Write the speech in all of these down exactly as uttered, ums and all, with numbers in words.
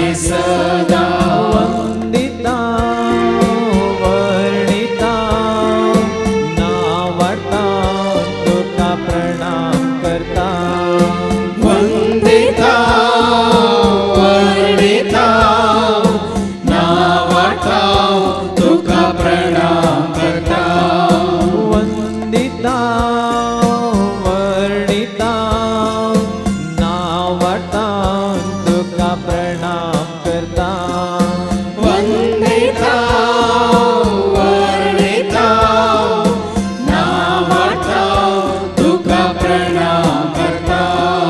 सदा वंदिता वर्णिता नावार्ता तुका प्रणाम करता वंदिता वर्णिता नावार्ता तुका प्रणाम करता वंदिता वर्णिता नावार्ता तुका प्रणाम करता वंदिता वर्णिता नावार्ता तुका प्रणाम करता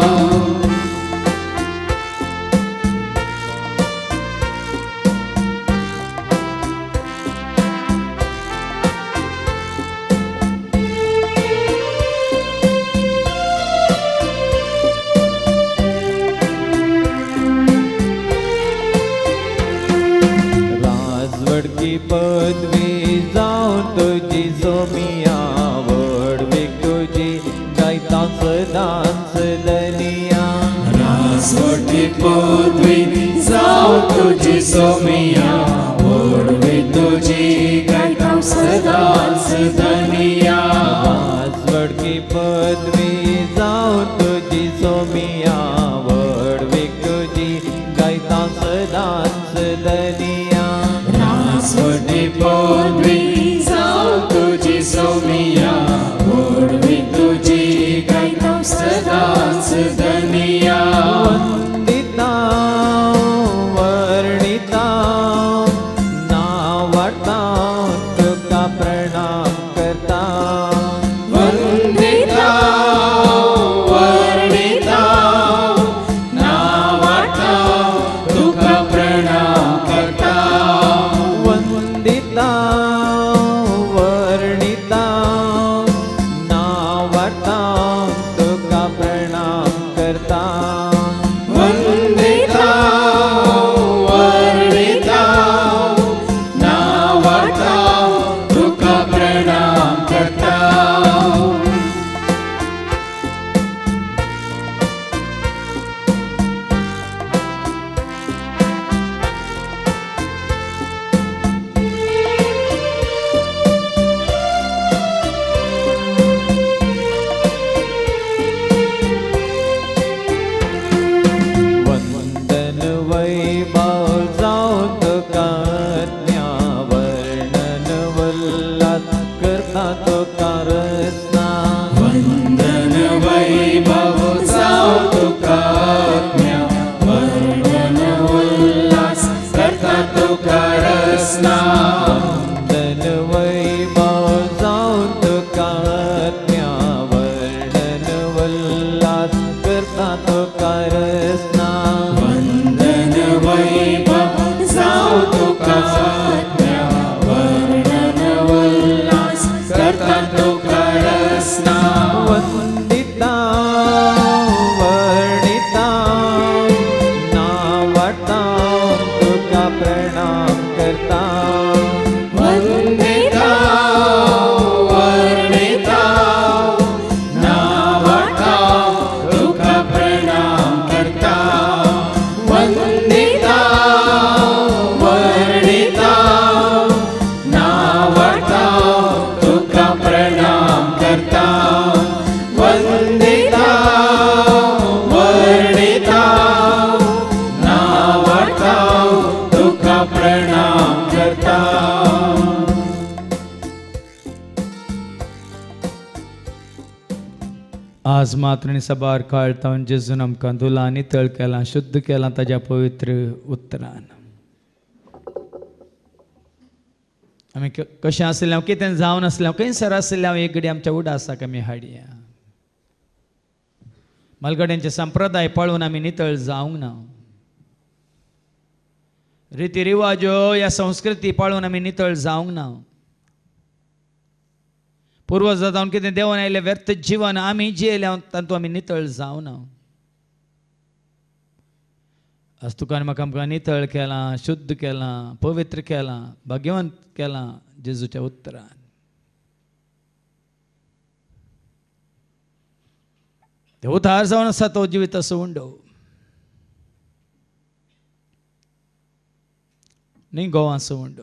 राजवड की पदवी जाऊन तुझी सोमिया वडवीक तुझी गायता सदांच दनिया राजवटी पदवी जाऊ तुझी सोमिया ओढवी तुझी गायता सदांच धनिया राजवड की पदवी जाऊन तुझी सोमिया वडवीक तुझी गायता सदांच दनिया राजवटी पदवी जाऊ तुझी सोमिया ओढवी तुझी गायता सदांच धनिया वंदिता वर्णिता नावार्ता तुका प्रणाम करता वंदिता वर्णिता नावार्ता तुका प्रणाम करता वंदिता वर्णिता नावार्ता तुका प्रणाम करता वंदिता वर्णिता नावार्ता तुका प्रणाम करता वंदन वैभव जाऊन तुका ज्ञा वर्णन वल्लास करता तुका रसना वंदन वैभव जाऊ तुका ज्ञा वर्णन उल्हास करता तुका रसना वंदन वैभव जाऊन तुका ज्ञा वर्णन वल्लास करता तुका रसना वंदन वैभव जाऊ तुका ज्ञा वर्णन उल्हास करता तुका रसना वंदिता वर्णिता नावार्ता तुका प्रणाम करता वंदिता वर्णिता नावार्ता तुका प्रणाम करता वंदिता वर्णिता नावार्ता तुका प्रणाम करता वंदिता वर्णिता नावार्ता तुका प्रणाम करता आज मात्र सबार काळता जेजून आमकां दुला नितळ केलां शुद्ध केलां ताज्या पवित्र उतरान आमी कशें आसलें हांव कितें जावन आसलें हांव खंयसर आसलें हांव एक घडी आमच्या उडासाक आमी हाडया मलगड्यांचे संप्रदाय पळोवन आमी नितळ जावंक ना रिती रिवाजो ह्या संस्कृती पळोवन आमी नितळ जावंक ना पूर्वज जावन कितें देवन आयलें व्यर्थ जिवन आमी जियेल्या तातूंत आमी नितळ जावना आज तुकान म्हाका आमकां नितळ केलां शुद्ध केलां पवित्र केलां भाग्यवंत केलां जेजूच्या उतरान ते उतार जावन आसा तो जिवीत असो उंडो नाही गोवा सोंड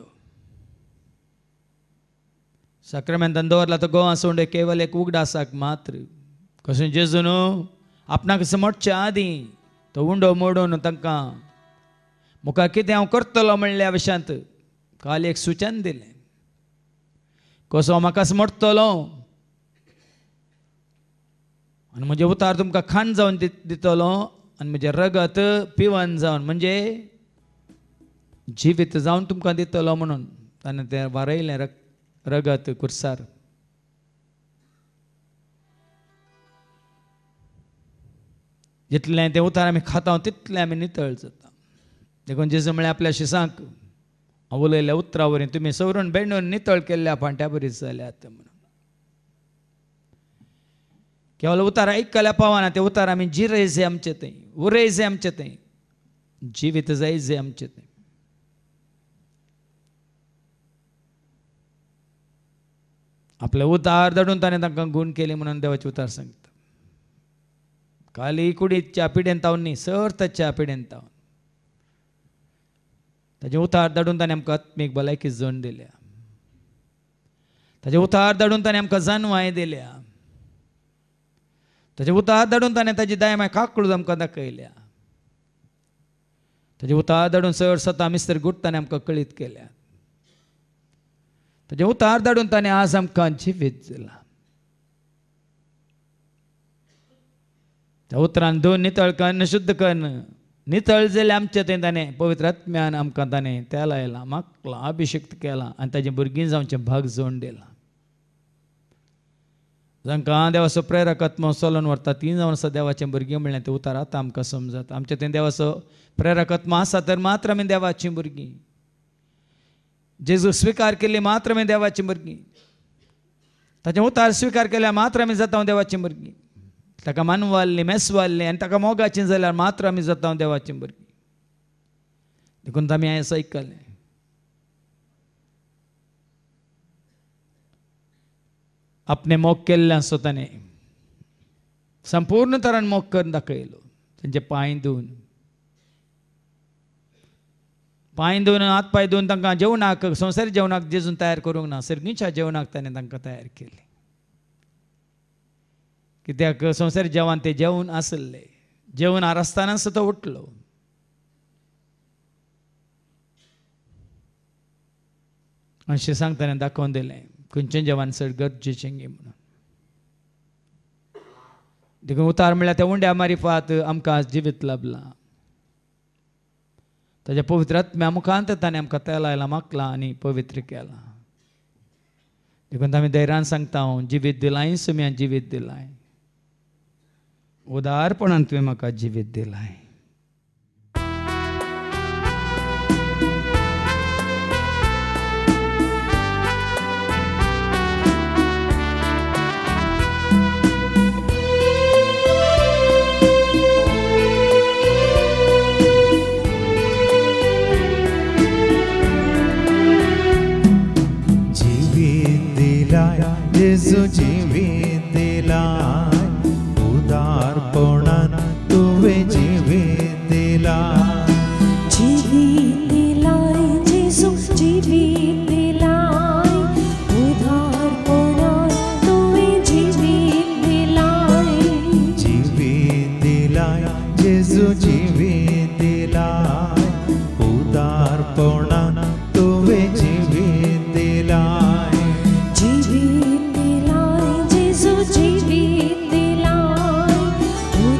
सक्रामेंतान दवरला तो गोवा सोंड केवल एक उगडासाक मात्र कशें जेजू न्हू आपणाक समोरचे आदीं तो उंडो मोडून तांकां मुखार कितें हांव करतलो म्हणल्या विशयांत काल एक सुचन दिलें कसो म्हाका समोरतलो आनी म्हजे उतार तुमकां खाण जावन दितलो आनी म्हजें रगत पिवन जावन म्हणजे जिवीत जावन तुमकां दितलो म्हणून ताणें तें वारयलें रगत कुर्सार जितलें तें उतार आमी खाता तितलें आमी नितळ जाता देखून जेजू म्हळ्यार आपल्या शिसांक हांव उलयल्या उतरा वरवीं तुमी सवरून बेंडून नितळ केल्ल्या पांट्या बरीच जाल्यात म्हणून केवळ उतार आयकल्या पावना ते उतार आमी जिरय जे आमचें तें उरय जे आमचें तें जिवीत जाय जे आमचें तें आपले उतार दडून ताणें तांकां गूण केली म्हणून देवाचे उतार सांगता खाली कुडीच्या पिडेन तावन न्ही सर्तच्या पिडेन तावन ताजे उतार दडून ताणें आमकां आत्मीक भलायकी जोड दिल्या ताजे उतार दडून ताणें आमकां जानवाय दिल्या ताजे उतार दडून ताणें ताजी दायमाय काकूळ आमकां दाखयल्या ताजे उतार दडून सर सता मिस्तर गुट ताणें आमकां कळीत केल्या ताजे उतार धाडून ताणें आज आमकां जिवीत दिलां त्या उतरान दोन नितळ कन्न शुद्ध कन्न नितळ जाले आमचें तें ताणें पवित्र आत्म्यान आमकां ताणें त्या लायला मागला अभिषेक्त केला आनी ताजें भुरगीं जावचें भाग जोड दिला जांकां देवाचो प्रेरक आत्मो चलोवन व्हरता तीं जावन आसा देवाचें भुरगीं म्हणलें तें उतार आतां आमकां समजत आमचें तें देवाचो प्रेरक आत्मो आसा तर मात्र आमी देवाचीं भुरगीं जेजू स्वीकार केली मात्र आमी देवाची भुरगीं ताचें उतार स्वीकार केल्या मात्र आमी जाता देवाची भुरगीं ताका मानवाल्ली मेसवाल्ली आनी ताका मोगाचीं जाल्यार मात्र आमी जाता देवाची भुरगीं देखून आमी आयज आयकलें आपणे मोग केल्ल्या सो ताणें संपूर्ण तरान मोग करून दाखयलो तांचे पांय धुवन पांय धुवन हात पांय धुवन तांकां जेवणाक संवसारी जेवणाक जेजून तयार करूंक ना सर्गीच्या जेवणाक ताणें तांकां तयार केली कित्याक संवसारी जेवण तें जेवण आसलें जेवण आरसतना सुद्दां उठलो अशें सांग ताणें दाखोवन दिलें खंयचें जेवण चड गरजेचें गे म्हणून देखून उतार म्हळ्यार त्या उंड्या मारिफात आमकां आज जिवीत लाभलां ताज्या पवित्र आत्म्या मुखांत ताणें आमकां त्या लायला मागला आनी पवित्र केला देखून आमी धैर्यान सांगता हांव जिवीत दिलाय सुम्या जिवीत दिलाय उदारपणान तुवें म्हाका जिवीत दिलाय जेजू जिवीत दिलाय उदारपणान तुवें जिवीत दिलाय जिवीत दिलाय जेजू जिवीत दिलाय उदारपणान तुवें जिवीत दिलाय जिवीत दिलाय जेजू जिवीत दिलाय उदारपणान तुवें जिवीत दिलाय जिवीत दिलाय जेजू जिवीत दिलाय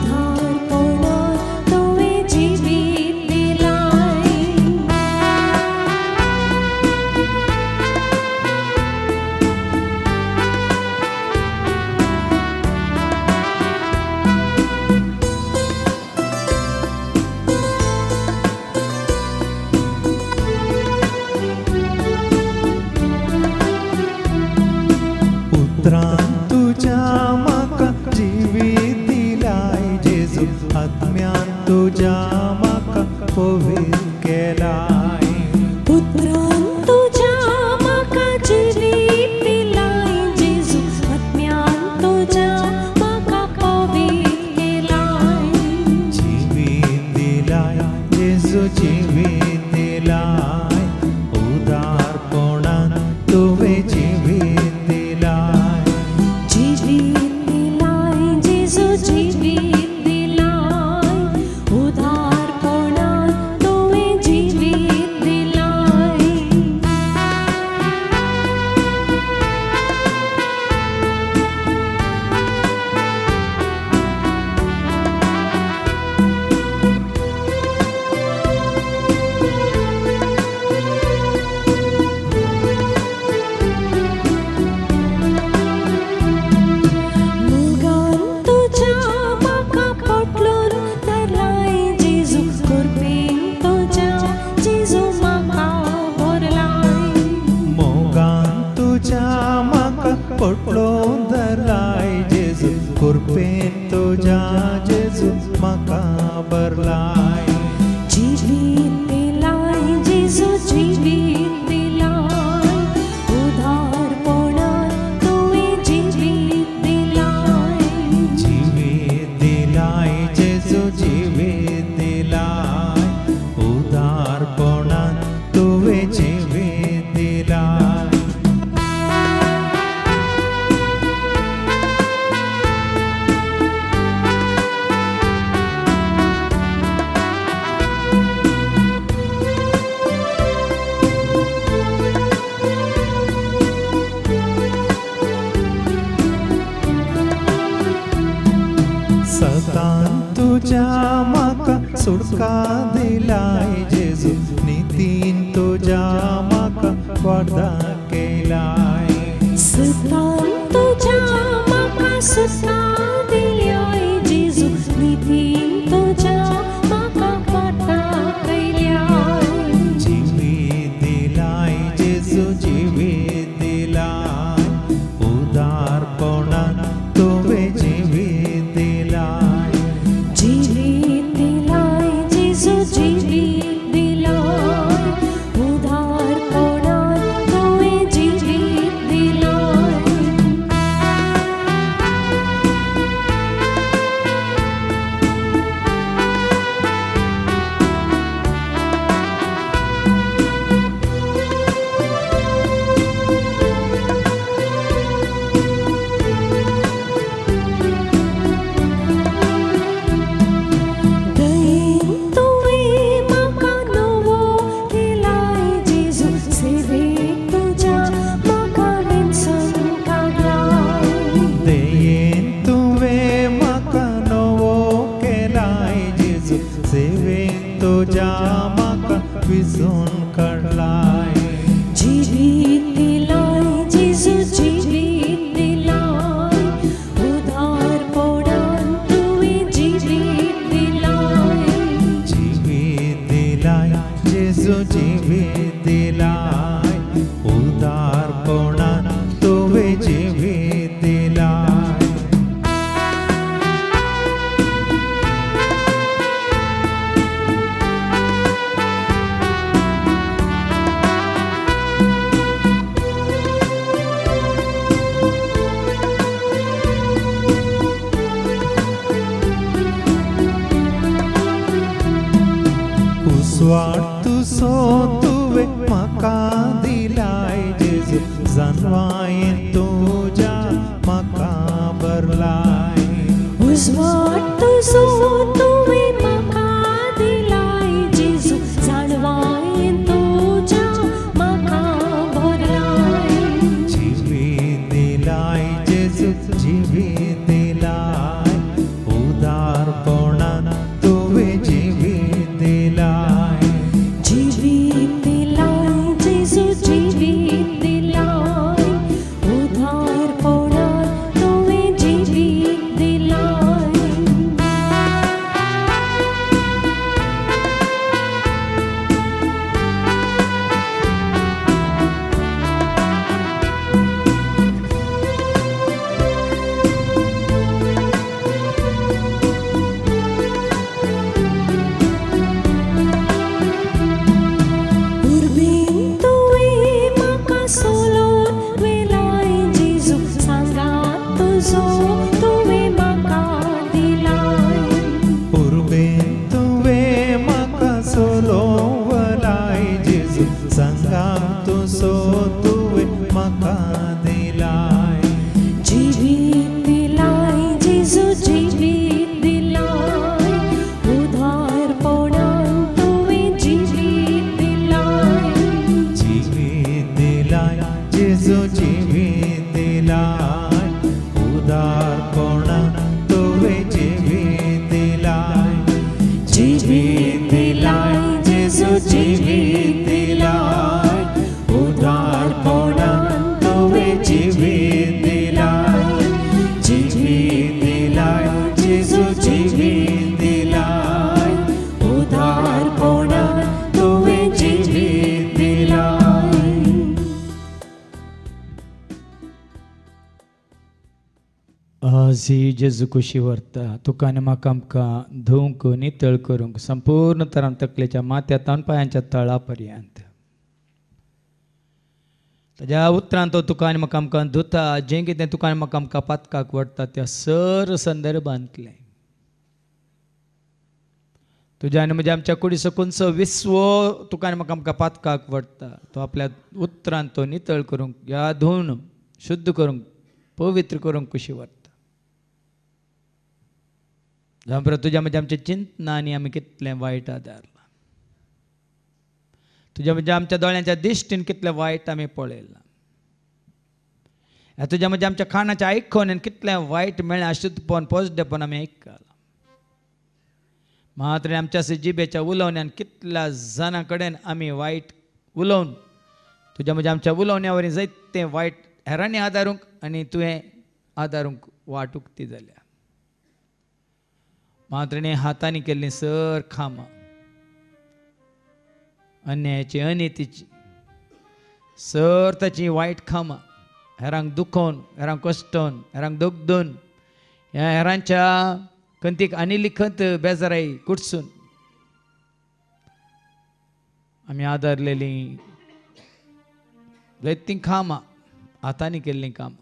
म्हाका पटलो धरलाय जेजू कुरपेन तुज्या जेजू म्हाका भरलाय जीवित दिलाय जेजू जीवित दिलाय उदारपणान तुवें जीवित दिलाय जीवित दिलाय जेजू जीवित दिलाय उदारपणान तुवें जीवित दिलाय सतान तुझ्या म्हाका सुटका दिलाय जेजू नितीन तुझ्या म्हाका वादा केलाय सतान तुझ्या म्हाका सुटका दिल्याय जेजू नितीन तुझ्या म्हाका वाटा केल्याय जीवित दिलाय जेजू जीवित दिलाय उदारपणान तुवें जीवित दिलाय जीवित दिलाय जेजू जीवित दिलाय उदारपणान तुवें जीवित दिलाय दयेन तुवें म्हाका नवो केलाय जेजू सेवेक तुज्या म्हाका वेंचून काडलाय देयेन तुवें म्हाका नवो केलाय जेजू सेवेक तुज्या म्हाका विसरून काडलाय जीवित दिलाय जेजू जीवित दिलाय उदारपणान तुवें जीवित दिलाय जीवित दिलाय जेजू जीवित दिलाय उदारपणान तुवें जीवित दिलाय स्वार्थ सो तुवें म्हाका दिलाय जेजू जानवायेन तुज्या म्हाका भरलाय उजवाड तुजो तुवें म्हाका दिलाय जेजू जाणवायेन तुज्या म्हाका भरलाय जीवित दिलाय जेजू जीवित दिलाय उदारपणान तुवें जीवित दिलाय जीवित दिलाय जेजू जीवित दिलाय उदारपणान तुवें जीवित दिलाय उर्बेन तुवें म्हाका सोलोन वेलाय जेजू सांगात तुजो तुवें म्हाका दिलाय उर्बेन तुवें म्हाका सोलोवलाय जेजू सांगात तुजो तुवें म्हाका दिलाय जीवित दिलाय जेजू जीवित दिलाय उदारपणान तुवें जीवित दिलाय जीवित दिलाय जेजू जीवित दिलाय उदारपणान तुवें जीवित दिलाय जीवित दिलाय जेजू जीवित दिलाय उदारपणान तुवें जीवित दिलाय जीवित दिलाय जेजू जीवित दिलाय उदारपणान तुवें जीवित दिलाय आज ही जेजू कुशी व्हरता तुका आनी म्हाका आमकां धुवंक नितळ करूंक संपूर्ण तरान तकलेच्या माथ्यातान पांयांच्या तळा पर्यंत ताज्या उतरान तो तुका आनी म्हाका आमकां धुता जें कितें तुका आनी म्हाका आमकां पातकाक व्हरता त्या सर संदर्भांतलें तुज्या आनी म्हज्या आमच्या कुडी सकूनचो विस्वो तुका आनी म्हाका आमकां पातकाक व्हरता तो आपल्या उतरान तो नितळ करूंक ह्या धुवन शुद्ध करूंक पवित्र करूंक कुशी व्हरता जांपरा तुज्या म्हज्या आमच्या चिंतनांनी आमी कितलें वायट आदारलां तुज्या म्हज्या आमच्या दोळ्यांच्या दिश्टीन कितलें वायट आमी पळयलां ह्या तुज्या म्हज्या आमच्या कानाच्या आयकून कितलें वायट मेळ्ळें अशुद्धपण पोजडेपण आमी आयकलां मात्र आमच्या जिबेच्या उलोवण्यान कितल्या जाणां कडेन आमी वायट उलोवन तुज्या म्हज्या आमच्या उलोवण्या वरवीं जायतें वायट हेरांनी आदारूंक आनी तुवें आदारूंक वाट उक्ती जाल्या मात्र हातांनी केल्लीं सर खामां अन्यायाची अनितीची सर ताची वायट खामां हेरांक दुखोवन हेरांक कश्टोवन हेरांक दुगदून ह्या हेरांच्या खंतीक आनी लिखत बेजाराई कुडसून आमी आदारलेलीं जायतीं कामां हातांनी केल्लीं कामां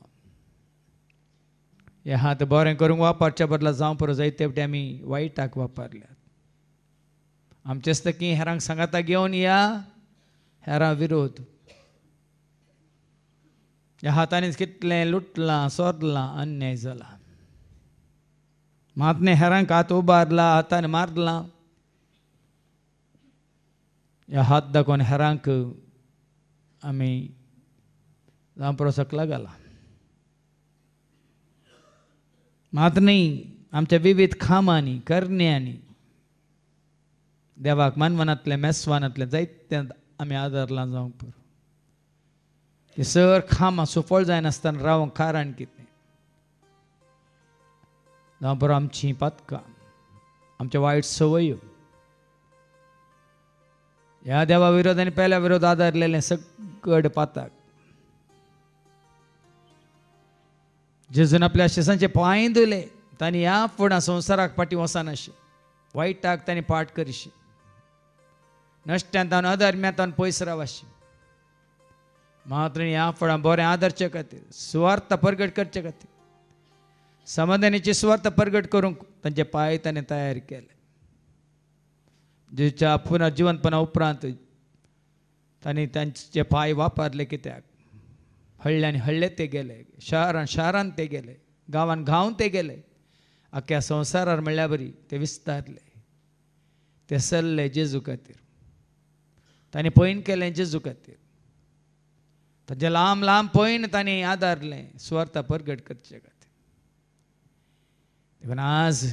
हे हात बरें करूंक वापरच्या बदला जावं परो जायते फावटी आमी वायटाक वापरल्यात आमचेच तकी हेरांक सांगाता घेवन या हेरां विरोध ह्या हातांनीच कितलें लुटलां सोदलां अन्याय जाला मातने हेरांक हात उबारला हातान मारलां ह्या हात दाखोवन हेरांक आमी जावं परो सकला घाला मात न्ही आमच्या विविध खामांनी करण्यांनी देवाक मानवनांतलें मेस्वानांतलें जायतें आमी आदारलां जावंक पुरो ही सर खामां सुफळ जायनासतना रावंक कारण कितें जावं पुरो आमचीं पातकां आमच्या वायट संवयो ह्या देवा विरोध आनी पेल्या विरोध आदारलेलें सगळें पाताक जेजून आपल्या शिसांचे पांय धुले तांणी ह्या फुडां संवसाराक फाटीं वचनाशें वायटाक तांणी पाट करिशें नश्ट्यांत अधर्म्यांत पयस रावशें मात्र ह्या फुडां बरें आदरचे खातीर सुवार्थ परगट करचे खातीर समाधानाची सुवार्थ परगट करूंक तांचे पांय ताणें तयार केले जेच्या पुनर्जिवंतपणा उपरांत तांणी तांचे पांय वापरले कित्याक हळ्ळ्यान हळ्ळे ते गेले शारान शारान ते गेले गांवान गांव ते गेले आख्या संवसारार म्हणल्या बरी ते विस्तारले ते सरले जेजू खातीर तांणी पयन केलें जेजू खातीर ताचे लांब लांब पयन तांणी आदारलें सुवार्थ परगट करचे खातीर देखून आज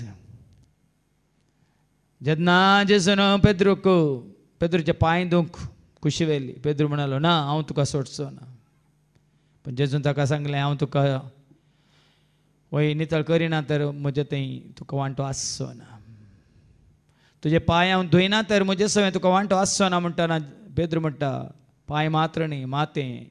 जेन्ना जेजून पेद्रूक पेद्रूचे पांय धुवंक कुशी व्हेली पेद्रू म्हणालो ना हांव तुका सोडचो ना पण जेजून ताका सांगलें हांव तुका वय नितळ करिना तर म्हजे थंय तुका वांटो आसचो ना तुजे पांय हांव धुयना तर म्हजे सवय तुका वांटो आसचो ना म्हणटना पेद्रू म्हणटा पांय मात्र न्ही मातें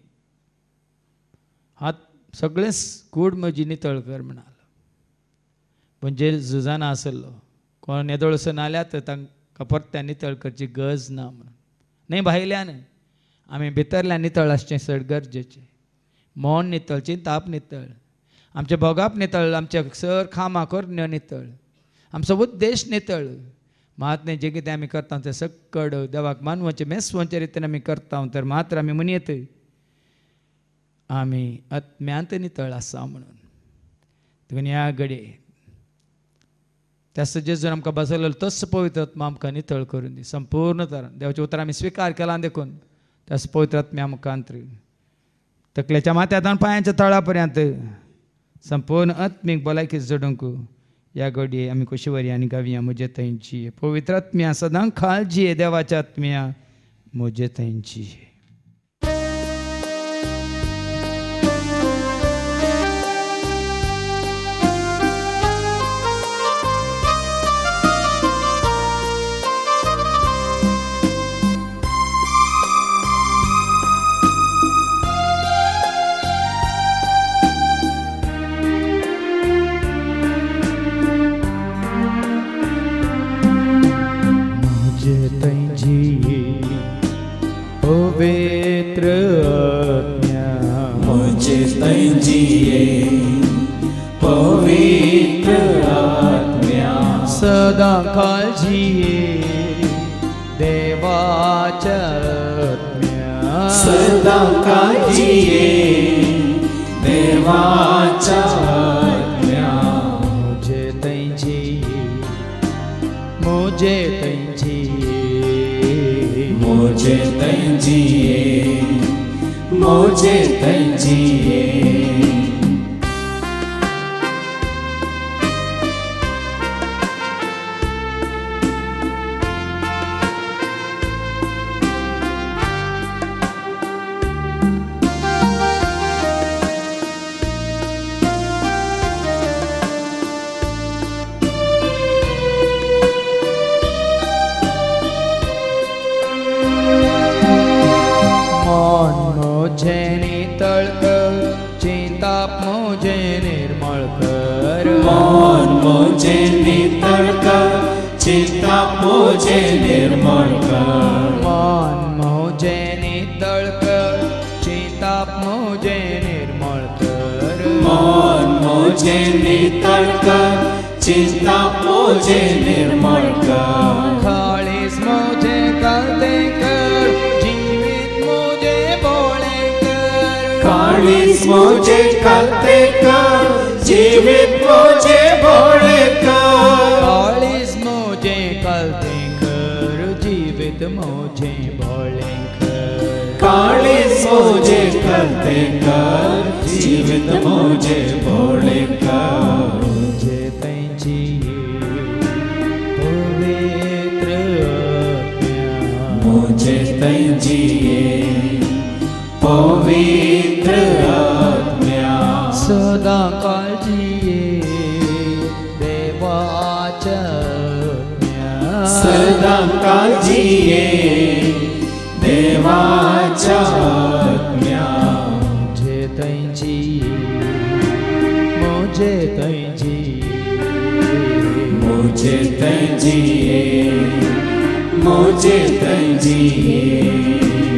हात सगळेंच कूड म्हजी नितळ कर म्हणालो पण जेजू जाणा आसलो कोण नेदळसून आल्या तर तांकां परत्या नितळ करची गरज ना म्हणून न्ही भायल्यान आमी भितरल्यान नितळ आसचें चड गरजेचें मोन नितळ चिंताप नितळ आमचे भोगाप नितळ आमचे सर खामा करण्यो नितळ आमचो उद्देश नितळ महात्मे जे कितें आमी करता तें सकड देवाक मानवाचे मेस्वांचे रितीन आमी करता तर मात्र आमी म्हणयत आमी आत्म्यांत नितळ आसा म्हणून देखून ह्या घडये त्यास जेजून आमकां बसयलो तस पवित्र आत्मा आमकां नितळ करून दी संपूर्ण तरान देवाचें उतर आमी स्विकार केलां देखून त्यास पवित्र आत्म्या आमकां अंतरी तकलेच्या माथ्यान पांयांच्या तळा पर्यंत संपूर्ण आत्मीक भलायकी जोडूंक ह्या घडये आमी कशी वरी आनी गावया म्हजे थंयची पवित्र आत्म्या सदां काळजी देवाच्या आत्म्या म्हजे थंयची जिये पवित्र आत्म्या सदा काळ जिये देवाच्या आत्म्या सदा काळ जिये देवाच्या आत्म्या मुझे तैंची मुझे तैंची मुझे तैंजिए मुझे तैंजिए मुझे नितळक चिंताप मुझे निर्मळ कर मन मुझे नितळक चिंता मुझे निर्मळ कर मन मुझे नितळक चिंताप मुझे निर्मळ कर मन मुझे नितळक चिंता मुझे निर्मळ कर खाळीस मुझे कळते कर जीवित मुझे बोळे कर काळीस मुझे कळते कर जीवित मुझे भोळे कर काळीस मुझे कळते कर जीवित मुझे बोळे कर काळीस मुझे कळते कर जीवित मुझे भोळे कर मुझे तैंची पवित्र आत्म्या मुझे तैंजिए पवित्र आत्म्या सदा काळ जिये देवाच्या आत्म्या सदा काळ जिये देवाच्या आत्म्या मुझे तैंची मुझे तैंची मुझे तैंजिए मुझे तैंजिए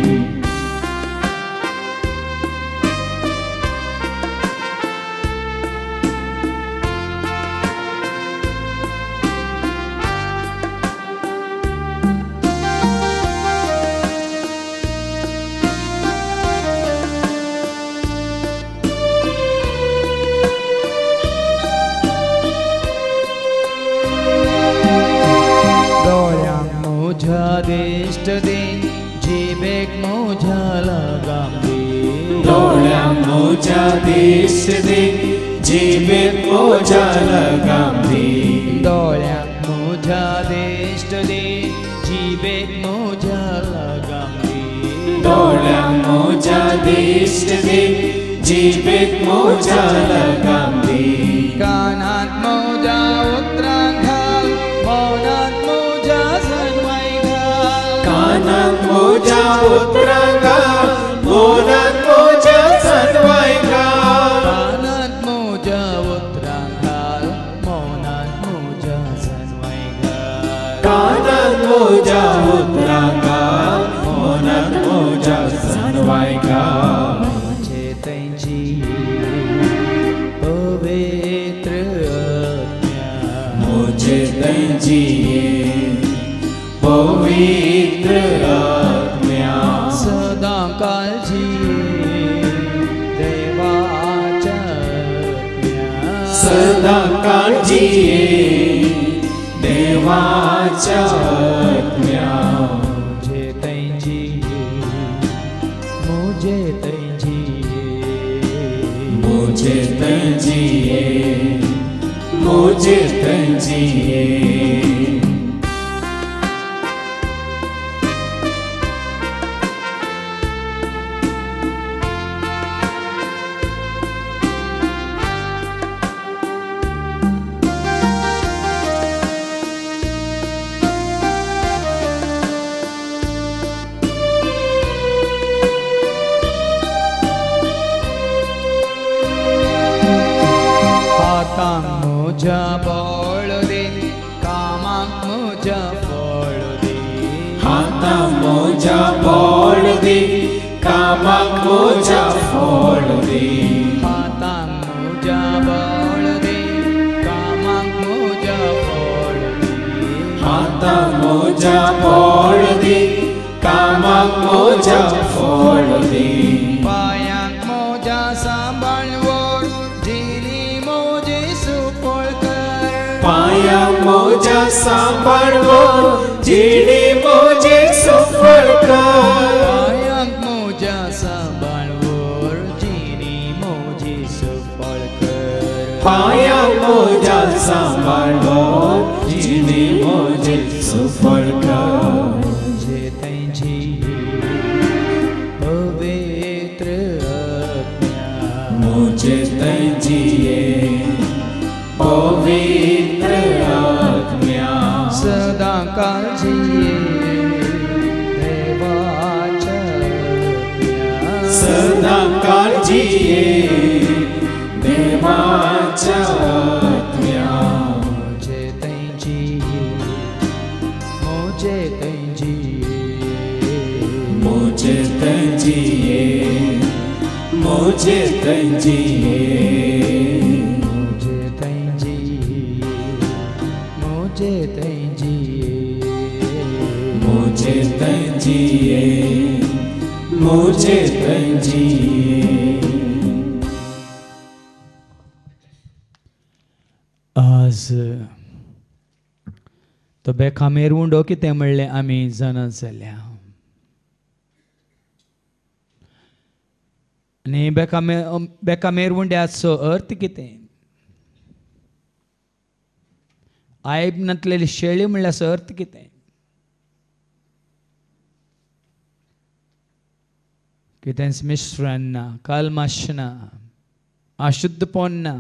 डोळ्यांक मुझ्या दिश्ट दे जिबेक मुझ्या लगाम दे डोळ्यांक मुझ्या दिश्ट दे जिबेक मुझ्या लगाम दे डोळ्यांक मुझ्या दिश्ट दे जिबेक मुझ्या लगाम दे डोळ्यांक मुझ्या दिश्ट दे जिबेक मुझ्या लगाम दे कानात मुझ्या उतरांक घाल मौनात मुझ्या सनवाई घाल कानात मुझ्या उतरांक घाल मौनात मुझ्या सनवाई घाल कानात मुझ्या उतरांक घाल मौनात मुझ्या सनवाई घाल कानात मुझ्या उतरांक घाल मौनात मुझ्या सनवाई घाल मुझे तैंची पवित्र आत्म्या मुझे तैंजिए पवित्र आत्म्या सदा काळ जिये देवाच्या आत्म्या सदा काळ जिये देवाच्या आत्म्या मुझे तैंची मुझे तैंची मुझे तैंजिए मुझे तैंजिए हातांक मुझ्या बळ दे कामाक मुझ्या फळ दे हातांक मुझ्या बळ दे कामाक मुझ्या फळ दे हातांक मोजा फोळ दी कामाक मोजा फोळ दी पायांक मोजा सांबाळवो जिणी मोजे सुफळ कर पायांक मोजा सांबाळवो जिणी मोजे सुफळ कर पायांक मोजा सांबाळवो जिणी मोजे सुफळ कर पायांक मोजा सांबाळवो जिणी मोजे सुफळ कर मुझे तेंची पवित्र आज्ञा मुझे तंजिए पवित्र आज्ञा सदा काळजी देवाच्या आज्ञा सदा काळजी देवाच्या आज्ञा मुझे तेंची मुझे तेंची मुझे तंजिए मुझे तंजिए मुझे तेंची मुझे तेंची मुझे तंजिए मुझे तंजिए आज तो बेखामेर उंडो कितें म्हणलें आमी जाणत जाल्या आनी बेकामे बेकामेर उंड्याचो अर्थ कितें आयब नातलेली शेळी म्हणल्याचो अर्थ कितें कितेंच मिश्रण ना कालमाश ना अशुद्धपण ना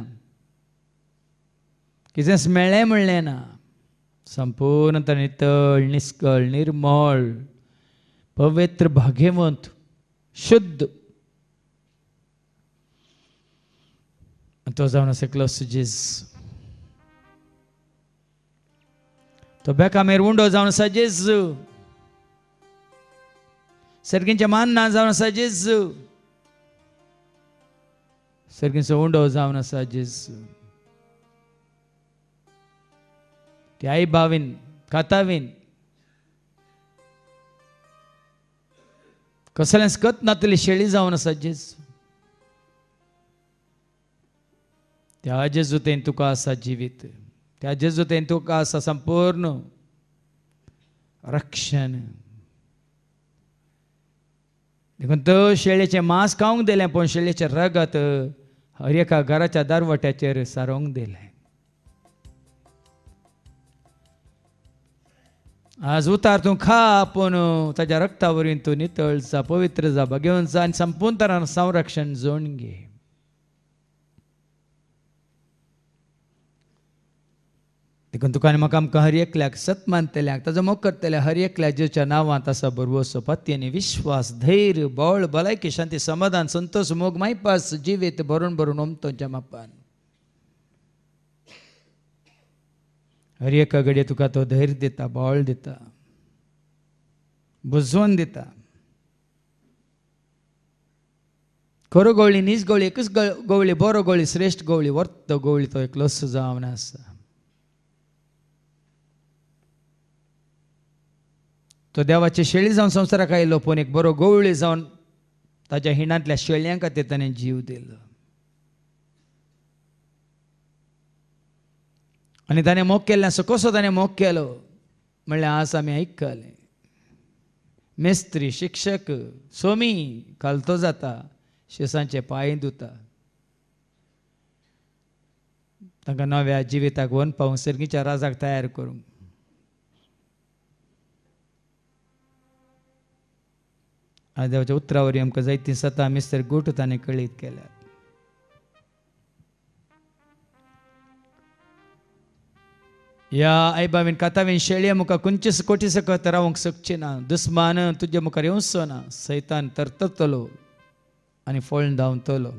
कितेंच मेळ्ळें म्हणलें ना संपूर्ण नितळ निस्कळ निर्मळ पवित्र भाग्यवंत शुद्ध तो जावन आसा एकलोसो जेजू तो बेकामेर उंडो जावन आसा जेजू सर्गींचे मान्ना जावन आसा जेजू सर्गींचो उंडो जावन आसा जेजू ते आई बावीन कातावीन कसलेंच कत नातली शेळी जावन आसा जेजू त्या जेजूतेन तुका आसा जिवीत त्या जेजूतेन तुका आसा संपूर्ण रक्षण देखून तो शेळयेचें मांस खावंक दिलें पूण शेळयेचें रगत हर एका घराच्या दारवट्याचेर सारोंक दिलें आज उतार तूं खा पूण ताच्या रक्ता वरवीं तूं नितळ जा पवित्र जा भाग्यवंत जा आनी संपूर्ण तरान संरक्षण जोडून घे देखून तुका आनी म्हाका आमकां हर एकल्याक सत मानतल्याक ताजो मोग करतल्या हर एकल्या जेच्या नांवांत आसा बरवसो पत्यानी विश्वास धैर्य बळ भलायकी शांती समाधान संतोष मोग मायपास जिवीत भरून भरून ओमतोच्या मापान हर एका घडये तुका तो धैर्य दिता बळ दिता बुजवून दिता खरो गवळी नीज गवळी एकच गवळी बरो गवळी श्रेष्ठ गवळी वर्त गवळी तो एकलोसो जावन आसा तो देवाची शेळी जावन संवसाराक आयलो पूण एक बरो गवळी जावन ताच्या हिणांतल्या शेळयां खातीर ताणें जीव दिलो आनी ताणें मोग केल्लें असो कसो ताणें मोग केलो म्हणल्यार आज आमी आयकले मेस्त्री शिक्षक सोमी कालतो जाता शेसांचे पांय धुता तांकां नव्या जिविताक वन पावूंक सर्गीच्या राजाक तयार करूंक आज देवाच्या उतरा वरवीं आमकां जायतीं सतां मिस्तर गोठ ताणें कळीत केल्यात ह्या आई बाबीन कातावीन शेळये मुखार खंयचीच कोटी सकत रावंक शकची ना दुस्मान तुजे मुखार येवचो ना सैतान तरतरतलो आनी फळून धांवतलो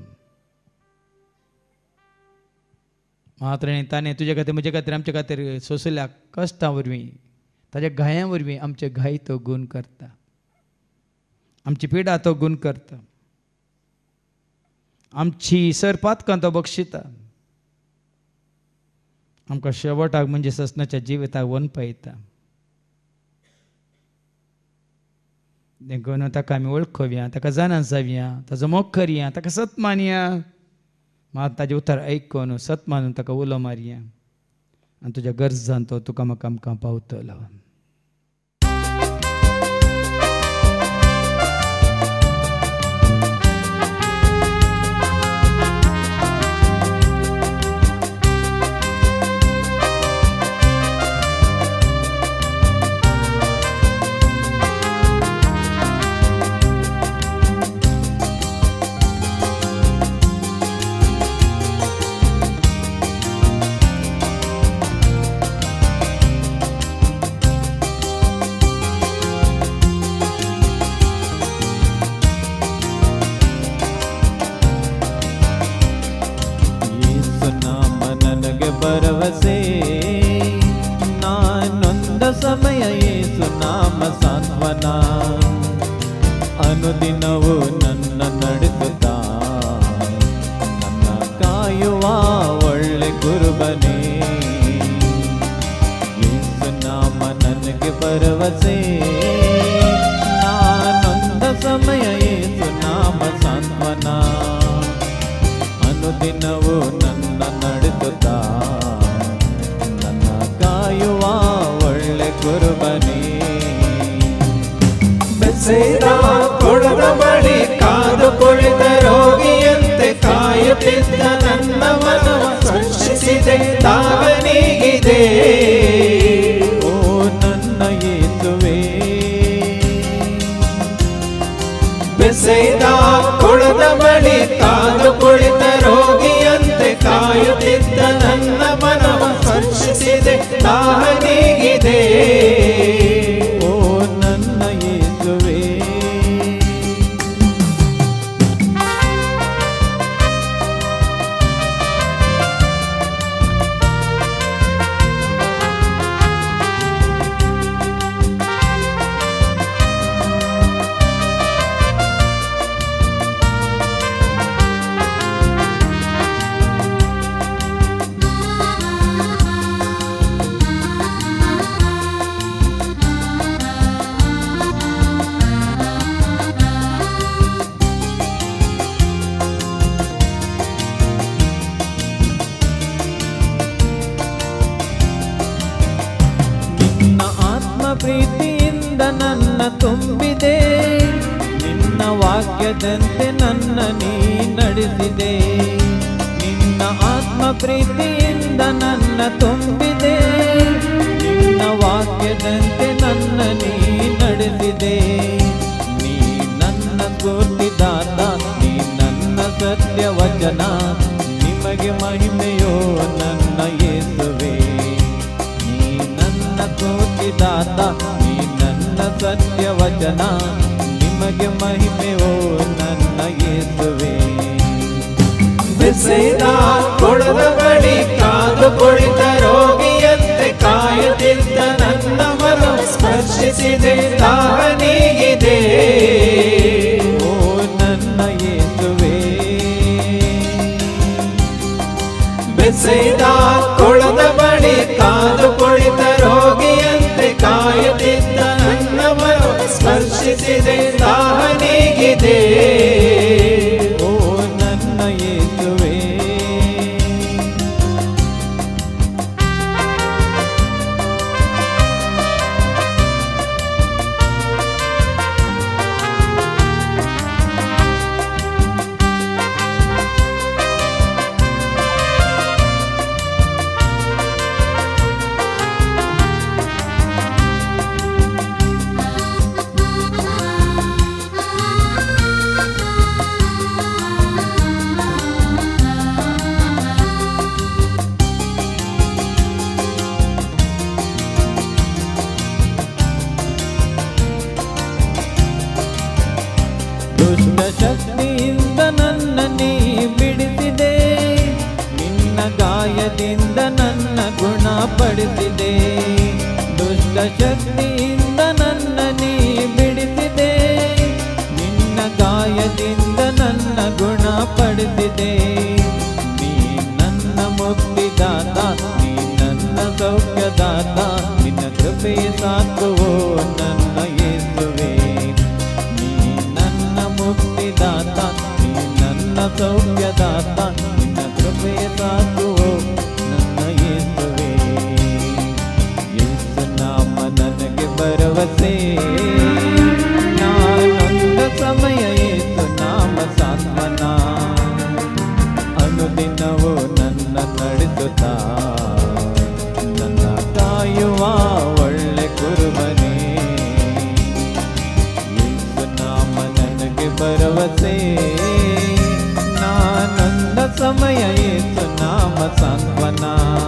मात्र ताणें तुजे खातीर म्हजे खातीर आमचे खातीर सोंसल्या कश्टां वरवीं ताच्या घायां वरवीं आमचे घाय तो गूण करता आमची पिडा तो गूण करता आमची सरपातकां तो बक्षिता आमकां शेवटाक म्हणजे ससनाच्या जिविताक वन पळयता देखून ताका आमी वळखुया, ताका जाणां जावया, ताजो मोग करया, ताका सत मानया. मात ताजें उतर आयकून सत मानून ताका उलो मारया आनी तुज्या गरजान तो तुका म्हाका आमकां पावतलो. ಭರವಸೆ ನಾನೊಂದ ಸಮಯ ಯೇಸು ನಾಮ ಸಾಂತ್ವನ ಅನುದಿನವೂ ನನ್ನ ನಡೆಸುತ್ತಾ ನನ್ನ ಕಾಯುವ ಒಳ್ಳೆ ಗುರುಬನೇ. ಯೇಸು ನಾಮ ನನಗೆ ಭರವಸೆ ನಾನೊಂದ ಸಮಯ ಯೇಸು ನಾಮ ಸಾಂತ್ವನ ಅನುದಿನವೂ ನನ್ನ ನಡೆಸುತ್ತಾ ನನ್ನ ಕಾಯುವ ಒಳ್ಳೆ ಕುರುಬನೇ. ಬೆಸೆದ ಕೊಡದ ಬಳಿ ಕಾದು ಕುಳಿತ ರೋಗಿಯಂತೆ ಕಾಯುತ್ತಿದ್ದ ನನ್ನ ಮನವ ಸ್ಪರ್ಶಿಸಿದೆ ತಾವನಿಗಿದೆ. ಓ ನನ್ನ ಯೇಸುವೇ, ಬೆಸೆದ ಕೊಡದ ಬಳಿ ಕಾದು ಕುಳಿತ ರೋಗಿಯಂತೆ ಕಾಯುತ್ತಿದ್ದ ನನ್ನ ಮನವ ಸ್ಪರ್ಶಿಸಿದೆ ತಾವನಿಗಿದೆ. ಓ ನನ್ನ ಯೇಸುವೇ, ಪ್ರೀತಿಯಿಂದ ನನ್ನ ತುಂಬಿದೆ, ನಿನ್ನ ವಾಕ್ಯದಂತೆ ನನ್ನ ನೀ ನಡೆಸಿದೆ. ನಿನ್ನ ಆತ್ಮ ಪ್ರೀತಿಯಿಂದ ನನ್ನ ತುಂಬಿದೆ, ನಿನ್ನ ವಾಕ್ಯದಂತೆ ನನ್ನ ನೀ ನಡೆಸಿದೆ. ನೀ ನನ್ನ ಸ್ಫೂರ್ತಿದಾತ, ನೀ ನನ್ನ ಸತ್ಯ ವಚನ, ನಿಮಗೆ ಮಹಿಮೆಯೋ ನನ್ನ ಯೇಸುವೇ. ಸ್ಫೂರ್ತಿದಾತ, ನೀ ನನ್ನ ಸತ್ಯ ವಚನ, ನಿಮಗೆ ಮಹಿಮೆಯೋ ನನ್ನ ಯೇಸುವೇ. ಬೆಸೆದ ಕೊಡದ ಬಳಿ ಕಾದು ಕುಳಿತ ರೋಗಿಯಂತೆ ಕಾಯುತ್ತಿದ್ದ ನನ್ನ ಮನವ ಸ್ಪರ್ಶಿಸಿದೆ ತಾವನಿಗಿದೆ. ಓ ನನ್ನ ಯೇಸುವೇ, ಬೆಸೆದ ಕೊಡದ ಬಳಿ ಕಾದು ಕುಳಿತ ರೋಗಿಯಂತೆ ಕಾಯುತ್ತಿದ್ದ ನನ್ನ ಮನವ ಸ್ಪರ್ಶಿಸಿದೆ ತಾವನಿಗಿದೆ. ಓ ನನ್ನ ಯೇಸುವೇ, ದುಷ್ಟ ಶಕ್ತಿಯಿಂದ ನನ್ನ ನೀ ಬಿಡಿಸಿದೆ, ನಿನ್ನ ಗಾಯದಿಂದ ನನ್ನ ಗುಣಪಡಿಸಿದೆ. ದುಷ್ಟ ಶಕ್ತಿಯಿಂದ ನನ್ನ ನೀ ಬಿಡಿಸಿದೆ, ನಿನ್ನ ಗಾಯದಿಂದ ನನ್ನ ಗುಣಪಡಿಸಿದೆ. ನೀ ನನ್ನ ಮುಕ್ತಿದಾತ, ನೀ ನನ್ನ ಸೌಖ್ಯದಾತ, ನಿನ್ನ ಕೃಪೆಯ ಸಾಕುವೋ ನನ್ನ ಯೇಸುವೇ. ಅನುದಿನವೂ ನನ್ನ ನಡೆಸುತ್ತಾ ನನ್ನ ಕಾಯುವ ಒಳ್ಳೆ ಕುರುಬನೇ. ಯೇಸು ನಾಮ ನನಗೆ ಭರವಸೆ, ನಾನಂದ ಸಮಯ ಯೇಸು ನಾಮ ಸಾಂತ್ವನ.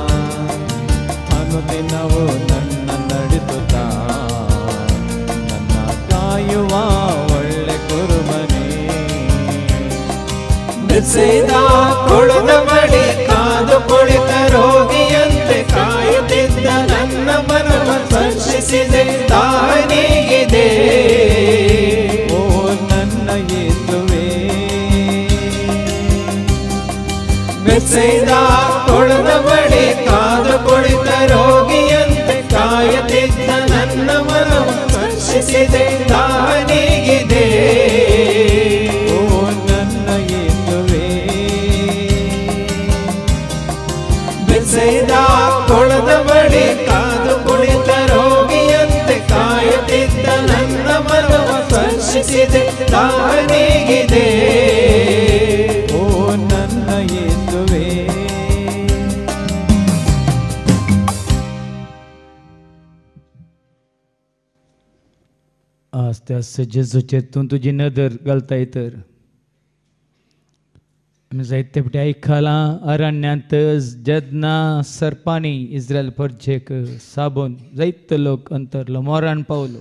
ಅನುದಿನವೂ ನನ್ನ ನಡೆಸುತ್ತಾ ನನ್ನ ಕಾಯುವ ಒಳ್ಳೆ ಕುರುಬನೇ. ಬೆಸೆದ ಕೊಳದ ಬಳಿ ಕಾದು ಕುಳಿತ ರೋಗಿಯಂತೆ ಕಾಯುತ್ತಿದ್ದ ನನ್ನ ಮನವ ಸ್ಪರ್ಶಿಸಿದೆ, ದಾಹ ನೀಗಿದೆ. ಓ ನನ್ನ ಯೇಸುವೇ, ಬೆಸೆದ ಕೊಳದ ಬಳಿ ಕಾದು ಕುಳಿತ ರೋಗಿಯಂತೆ ಕಾಯುತ್ತಿದ್ದ ನನ್ನ ಮನವ ಸ್ಪರ್ಶಿಸಿದೆ, ದಾಹ ನೀಗಿದೆ. ಓ ನನ್ನ ಯೇಸುವೇ, ಬೆಸೆದ ಕೊಳದ ಬಳಿ ಕಾದು ಕುಳಿತ ರೋಗಿಯಂತೆ ಕಾಯುತ್ತಿದ್ದ ನನ್ನ ಮನವ ಸ್ಪರ್ಶಿಸಿದೆ, ದಾಹ ನೀಗಿದೆ. ಓ ನನ್ನ ಯೇಸುವೇ. आस्ते आस्ते जेजूचे तूं तुजी नदर घालताय तर आमी जायते फावटी आयकलां अरण्यांत जेन्ना सर्पांनी इस्रायल परजेक साबून जायते लोक अंतरलो, मोरान पावलो.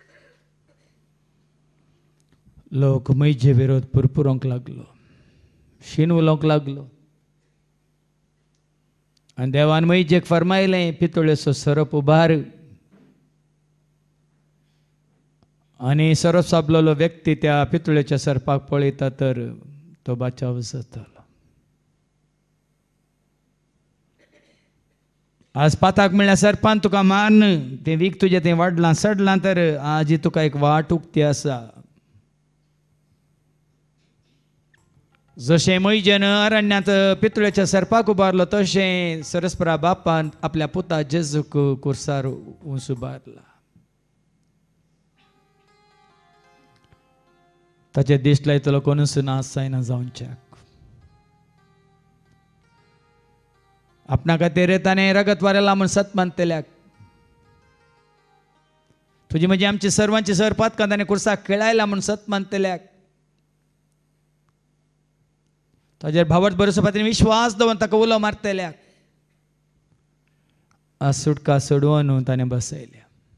लोक मैजे विरोध पुरपुरोंक लागलो, शीन उलोवंक लागलो. आनी देवान मैजेक फरमायलें, पितोळेचो सरप उबार. आनी सरप साबलेलो व्यक्ती त्या पितळेच्या सर्पाक पळयता तर तो बचाव जातालो. आज पाताक म्हणल्यार सर्पान तुका मारन, तें वीक तुजें तें वाडलां सडलां तर आज तुका एक वाट उक्ती आसा. जशें मैजेन अरण्यांत पितळेच्या सर्पाक उबारलो तशें सरस्परा बापान आपल्या पुता जेजूक कुर्सार उंच उबारला. ताचे दिश्ट लायतलो कोणूच नास जायना जावच्याक. आपणा खातीर ताणें रगत वारेलां म्हूण सत मानतल्याक. तुजी म्हजी आमची सर्वांची सर पातकां ताणें कुर्साक खेळायला म्हूण सत मानतल्याक. ताजेर भावट भरोसो खातीर विश्वास दवरून ताका उलो मारतल्याक आज सुटका सोडून ताणें बसयल्या.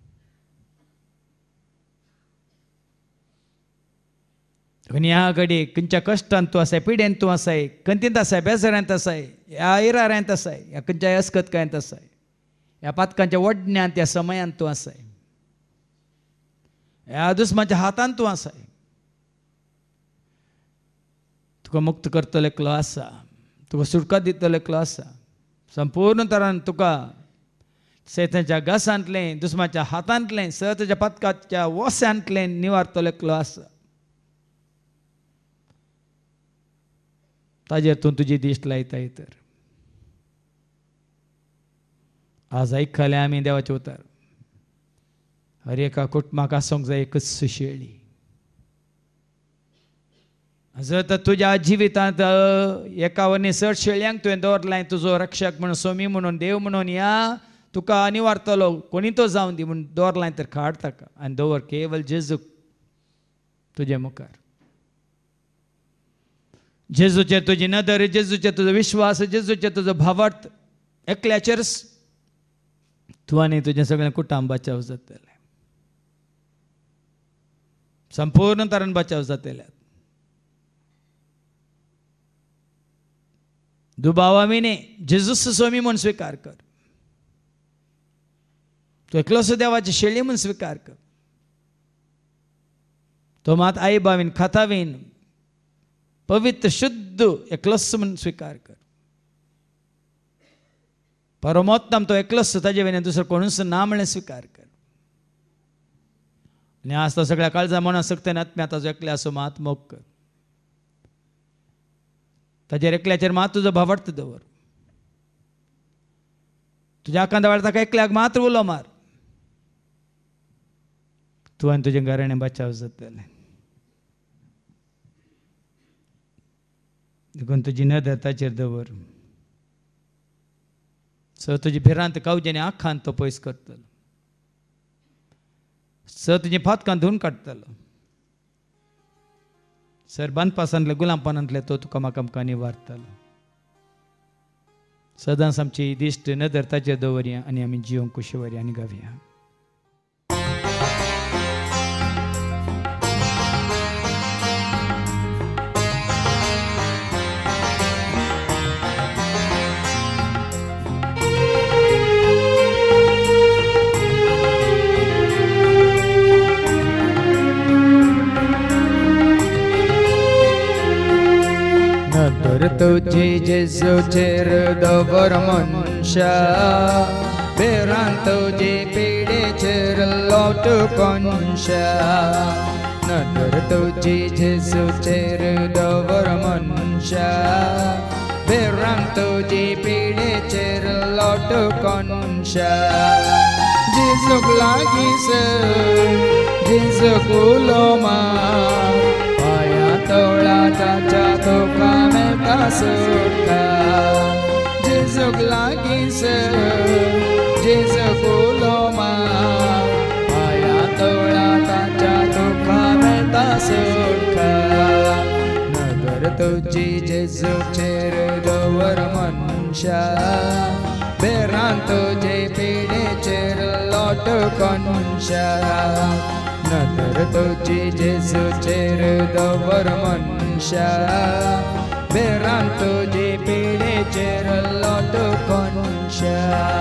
ह्या घडये खंयच्या कश्टांत तूं आसाय, पिडेंत तूं आसाय, खंतींत आसाय, बेजारांत आसाय, ह्या इराऱ्यांत आसाय, ह्या खंयच्या अस्कतकायंत आसाय, ह्या पातकांच्या वडण्यांत ह्या समयांत तूं आसाय, ह्या दुस्माच्या हातांत तूं आसाय. तुका मुक्त करतलो एकलो आसा, तुका सुटका दितलो एकलो आसा. संपूर्ण तरान तुका सैतानाच्या घासांतलें, दुस्माच्या हातांतलें, सतच्या पातकाच्या वोस्यांतलें निवारतलो एकलो आसा. ताजेर तूं तुजी दिश्ट लायताय तर आज आयकले आमी देवाचे उतर. हर एका कुटुंबाक आसूंक जाय एकच सुशेळी. जर तर तुज्या जिवितांत एका वरनी चड शेळयांक तुवें दवरलां तुजो रक्षक म्हणून, सोमी म्हणून, देव म्हणून, ह्या तुका निवारतलो कोणी तो जावन दी म्हणून दवरलां तर काड ताका आनी दवर केवल जेजूक तुजे मुखार. जेजूचेर तुजी नदर, जेजूचेर तुजो विश्वास, जेजूचेर तुजो भावार्थ एकल्याचेरच तूं आनी तुजें सगळें कुटुंब बचाव जातलें, संपूर्ण तरान बचाव जातले. दुबावामीने जेजूस स्वामी म्हणून स्वीकार कर. तूं एकलोसो देवाची शेळी म्हणून स्वीकार कर. तो मात आई बावीन खातावीन पवित्र शुद्ध एकलोस म्हणून स्वीकार कर. परमोत्तम तो एकलोस, ताजे वयल्यान दुसरो कोणूच ना म्हणलें स्वीकार कर. आनी आज तो सगळ्या काळजा मना सक्तेन आत्म्या ताजो एकल्याचो मात मोग कर. ताजेर एकल्याचेर मात तुजो भावार्थ दवर. तुज्या आकांत वेळार ताका एकल्याक मात्र उलो मार. तूं आनी तुजें घराणें बचाव जातलें. देखून तुजी नदर ताचेर दवर. स तुजी भिरांत कावजेने आखांत तो पयस करतलो. स तुजी फातकां धुवन काडटलो. सर बांदपासांतले गुलामपणांतले तो तुका म्हाका आमकां निवारतलो. सदांच आमची दिश्ट नदर ताचेर दवरया आनी आमी जिवंक कुशेवरया आनी गावया. नदर तुजी जेजूचेर दवर मनशा बेरान तुजी पिडेचेर लोट कोनशा. नदर तुजी जेजूचेर दवर मनशा बेरान तुजी पिडेचेर लोट कोनशा. जेजूक लागीं जेजूक उलोवमा तोळा ताच्या तुका मेळटा सुटका. जेजूक लागीं जेजूक उलोवमा पांया तोळा ताच्या तुका मेळटा सुटका. नदर तुजी जेजूचेर दवर मनशा बेरान तुजे पिडेचेर लोट कोनशा. नदर तुजी जेजूचेर दवर मनशा बेरान तुजे पिडेचेर लोट कोनशा.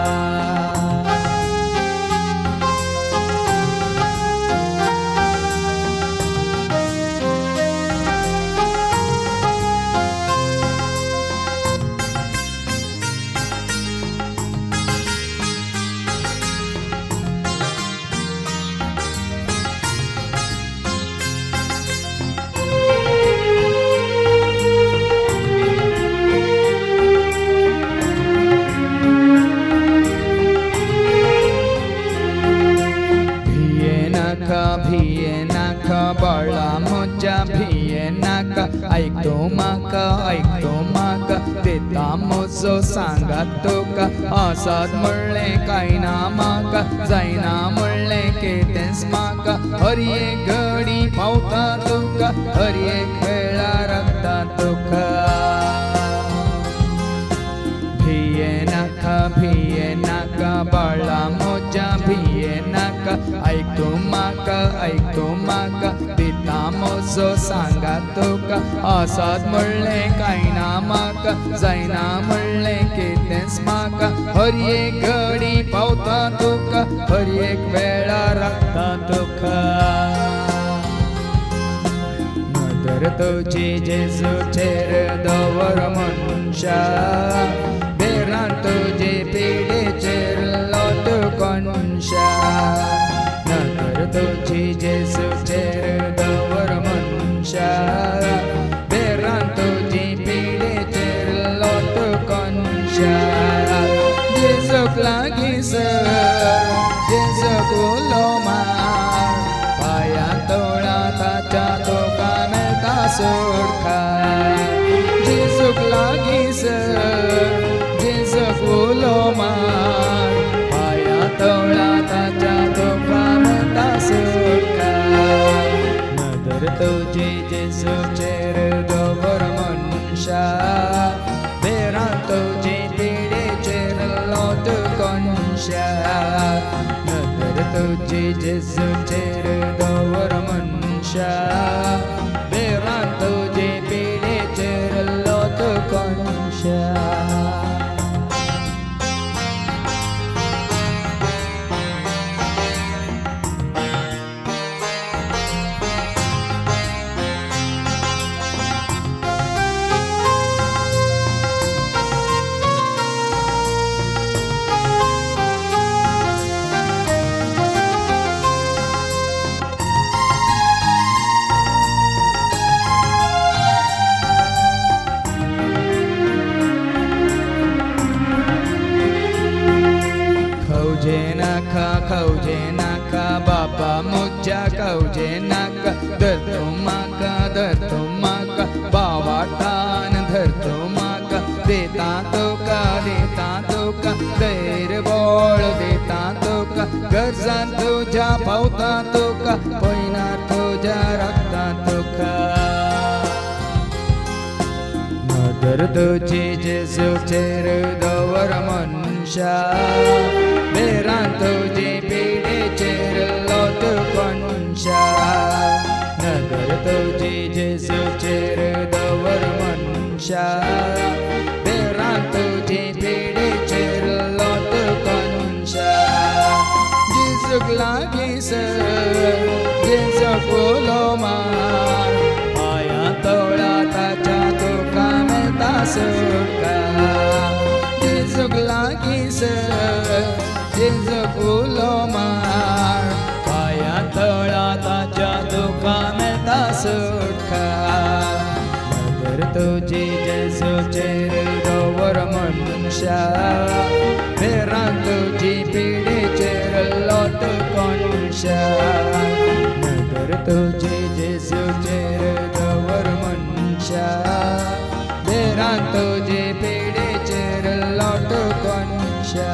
भिये नाका बाळा म्हज्या भिये नाका. आयकतो म्हाका आयकतो म्हाका देता म्हजो सांगात तुका. आसात म्हणलें कांय ना म्हाका जायना म्हणलें केदेंच म्हाका. हर एक घडी पावता तुका हर एक वेळार राखता तुका. भिये नाका भिये नाका बाळा म्हज्या भिये नाका. आयकतो म्हाका आयकतो म्हाका दिता म्हजो सांगात तुका. आसात म्हणलें कांय ना म्हाका जायना म्हणलें केदेंच म्हाका. हर एक घडी पावता तुका हर एक वेळार राखता तुका. नदर तुजी जेजूचेर दवर मनशा बेरान तुजे पिडेचेर लोट कोनशा. नदर तुजी जेजूचेर दवर मनशा बेरान तुजी पिडेचेर लोट कोनशा. जेजूक लागीं जेजूक उलोवमा पांया तोळा ताच्या तुका मेळटा सुटका. जेजूक लागीं जेजूक उलोवमा पांया तोळा ताच्या तुका मेळटा सुटका. नदर तुजी जेजूचेर दवर मनशा बेरान तुजी पिडेचेर लोट कोनशा. नदर तुजी जेजूचेर दवर मनशा बेरान तुजी पिडेचेर लोट कोनशा. खावजे नाका बाबा म्हज्या खावजे नाका. धर तूं म्हाका धर तूं म्हाका बावाटान धर तुका दिता तुका धैर्य बळ दिता तुका गरजां तुज्या पावता तुका पयनार तुज्या रक्ता तुका नदर तुजी जेजूचेर दवर मनशा बेरां तुजी पिडेचेर लोट कोनशा नदर तुजी जेजूचेर दवर मनशा बेरां तुजी पिडेचेर लोट कोनशा जेजूक लागींसर जेजूक उलो मार पांयां तळा ताच्या तुका मेळटा सुटका जेजूक लागींसर जेजूक उलो मार पांयां तळा ताच्या तुका मेळटा सुटका नदर तुजी जेजूचेर दवर मनशा बेरां तुजी पिडेचेर लोट कोनशा नदर तुजी जेजूचेर दवर मनशा बेरां तुजी पिडेचेर लोट कोनशा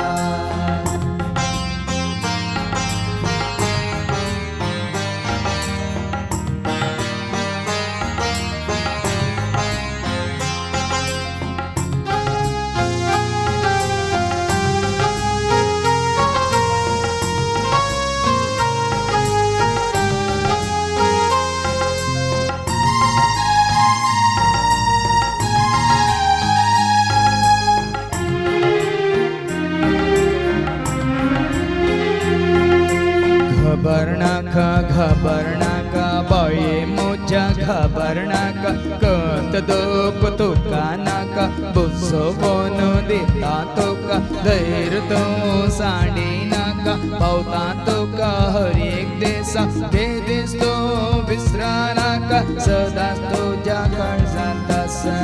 घबरनाका घबरनाका बाये मोच्या घबरनाका कंत दूख तुका नाका बुस्सो बोन दिता तुका धैर्य तूं सांडिनाका पावता तुका हर एक देसा बेदीस तूं विसरानाका सदांच तुज्या काळजांत आसा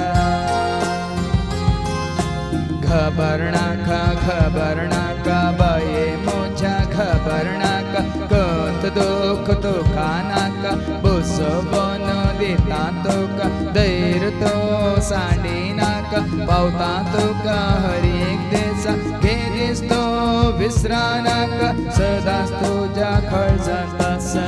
घबरनाका घबरनाका बाये मोच्या घबरनाका कंत दूख तुका नाका बुस्सो बोन दिता तुका धैर्य तूं सांडिनाका पावता तुका हर एक देसा बेदीस तूं विसरानाका सदांच तुज्या काळजांत आसा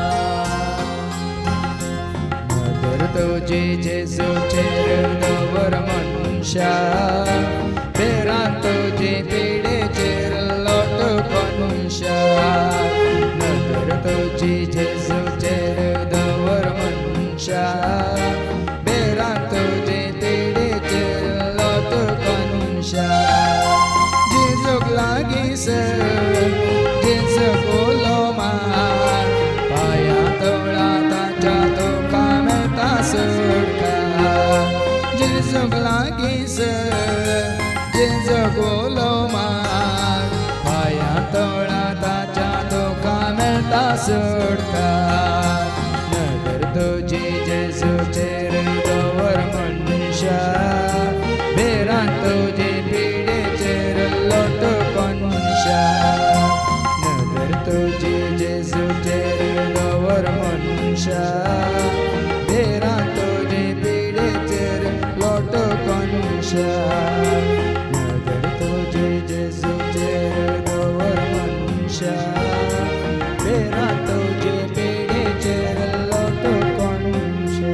नदर तुजी जेजूचेर दवर मनशा बेरां तुजी पिडेचेर लोट कोनशा नदर तुजी जेजूचेर दवर मनशा बेरां तुजी पिडेचेर लोट कोनशा जेजूक लागींसर जेजूक उलो मार पांयां तळा ताच्या तुका मेळटा सुटका जेजूक लागींसर जेजूक उलो मार पांयां तळा ताच्या तुका मेळटा सुटका नदर तुजी जेजूचेर दवर मनशा बेरां तुजी पिडेचेर लोट कोनशा नदर तुजी जेजूचेर दवर मनशा बेरां तुजी पिडेचेर लोट कोनशा नदर तुजी जेजूचेर दवर मनशा बेरां तुजी पिडेचेर लोट कोनशा